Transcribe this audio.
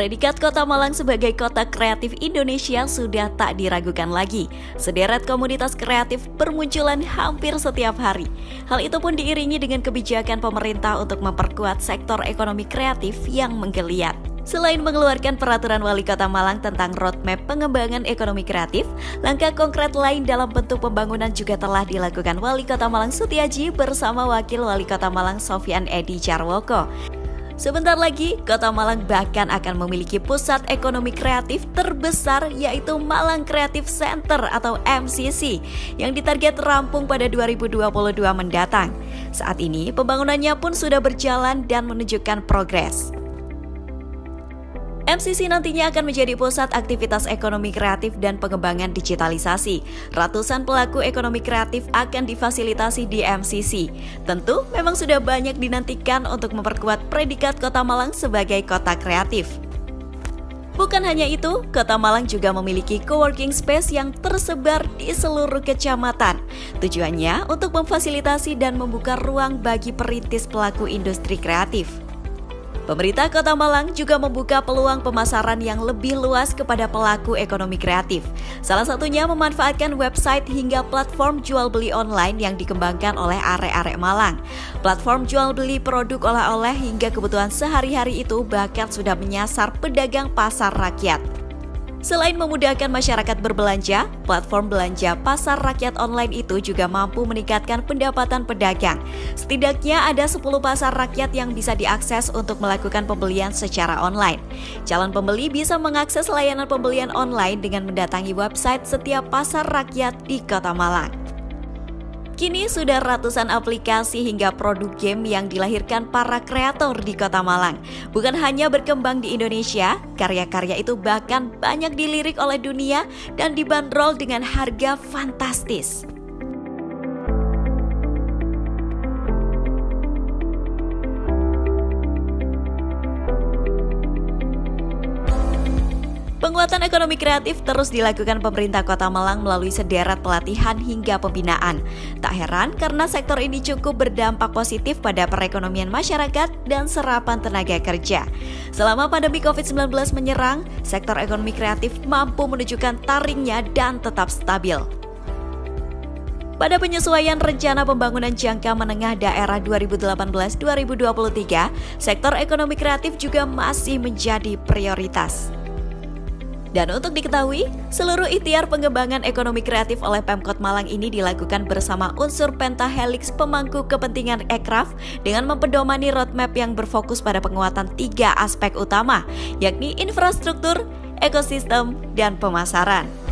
Predikat Kota Malang sebagai kota kreatif Indonesia sudah tak diragukan lagi. Sederet komunitas kreatif bermunculan hampir setiap hari. Hal itu pun diiringi dengan kebijakan pemerintah untuk memperkuat sektor ekonomi kreatif yang menggeliat. Selain mengeluarkan peraturan Wali Kota Malang tentang roadmap pengembangan ekonomi kreatif, langkah konkret lain dalam bentuk pembangunan juga telah dilakukan Wali Kota Malang Sutiaji bersama Wakil Wali Kota Malang Sofyan Edi Jarwoko. Sebentar lagi, Kota Malang bahkan akan memiliki pusat ekonomi kreatif terbesar yaitu Malang Creative Center atau MCC yang ditarget rampung pada 2022 mendatang. Saat ini, pembangunannya pun sudah berjalan dan menunjukkan progres. MCC nantinya akan menjadi pusat aktivitas ekonomi kreatif dan pengembangan digitalisasi. Ratusan pelaku ekonomi kreatif akan difasilitasi di MCC. Tentu memang sudah banyak dinantikan untuk memperkuat predikat Kota Malang sebagai kota kreatif. Bukan hanya itu, Kota Malang juga memiliki coworking space yang tersebar di seluruh kecamatan. Tujuannya untuk memfasilitasi dan membuka ruang bagi perintis pelaku industri kreatif. Pemerintah Kota Malang juga membuka peluang pemasaran yang lebih luas kepada pelaku ekonomi kreatif. Salah satunya memanfaatkan website hingga platform jual beli online yang dikembangkan oleh arek-arek Malang. Platform jual beli produk oleh-oleh hingga kebutuhan sehari-hari itu bahkan sudah menyasar pedagang pasar rakyat. Selain memudahkan masyarakat berbelanja, platform belanja pasar rakyat online itu juga mampu meningkatkan pendapatan pedagang. Setidaknya ada 10 pasar rakyat yang bisa diakses untuk melakukan pembelian secara online. Calon pembeli bisa mengakses layanan pembelian online dengan mendatangi website setiap pasar rakyat di Kota Malang. Kini sudah ratusan aplikasi hingga produk game yang dilahirkan para kreator di Kota Malang. Bukan hanya berkembang di Indonesia, karya-karya itu bahkan banyak dilirik oleh dunia dan dibanderol dengan harga fantastis. Penguatan ekonomi kreatif terus dilakukan pemerintah Kota Malang melalui sederet pelatihan hingga pembinaan. Tak heran karena sektor ini cukup berdampak positif pada perekonomian masyarakat dan serapan tenaga kerja. Selama pandemi COVID-19 menyerang, sektor ekonomi kreatif mampu menunjukkan taringnya dan tetap stabil. Pada penyesuaian rencana pembangunan jangka menengah daerah 2018-2023, sektor ekonomi kreatif juga masih menjadi prioritas. Dan untuk diketahui, seluruh ikhtiar pengembangan ekonomi kreatif oleh Pemkot Malang ini dilakukan bersama unsur pentahelix pemangku kepentingan Ekraf dengan mempedomani roadmap yang berfokus pada penguatan 3 aspek utama, yakni infrastruktur, ekosistem, dan pemasaran.